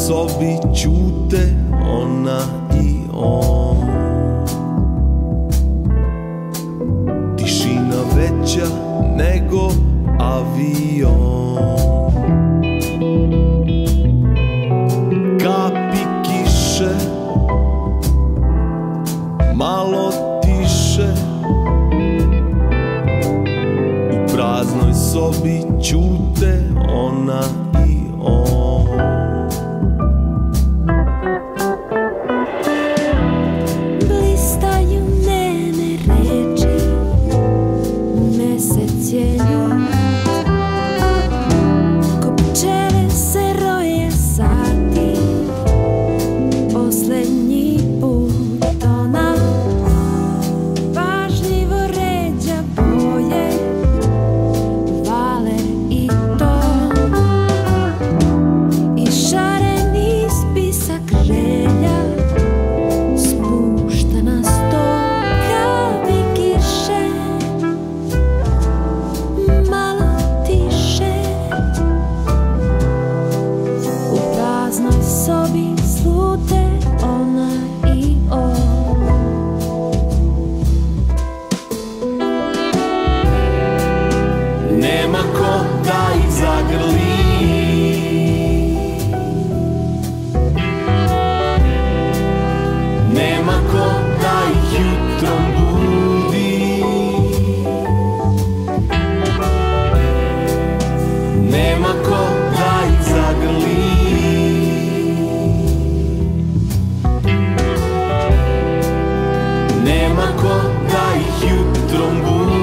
sobi ćute ona i on. Tišina veća nego avion. Kapi kiše, malo tiše. U praznoj sobi ćute ona i on. Blistaju njene reči, mesec je ljud. Ko pčele se roje sati, poslednji put ona pažljivo ređa boje, vale i ton. I šareni spisak želja spušta na sto. Kapi kiše, malo tiše. U praznoj sobi slute ona i on. Nema ko da ih zagrli, nema ko da ih jutrom budi, nema ko da ih zagrli, nema ko da ih jutrom budi.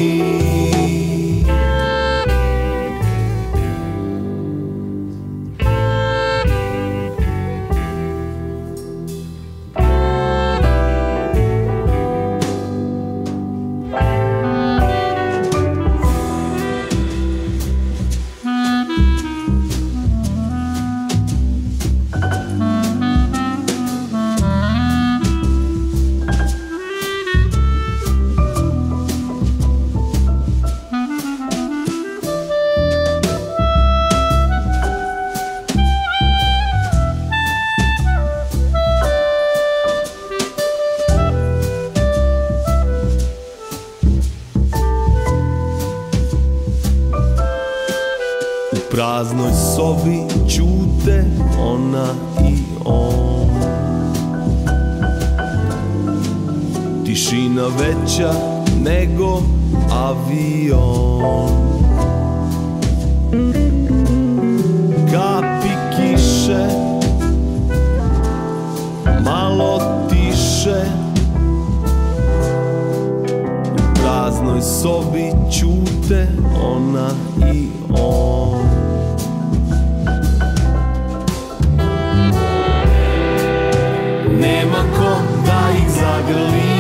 U praznoj sobi ćute ona i on. Tišina veća nego avion. Kapi kiše, malo tiše. U praznoj sobi ćute ona i on. Nema ko da ih zagrli,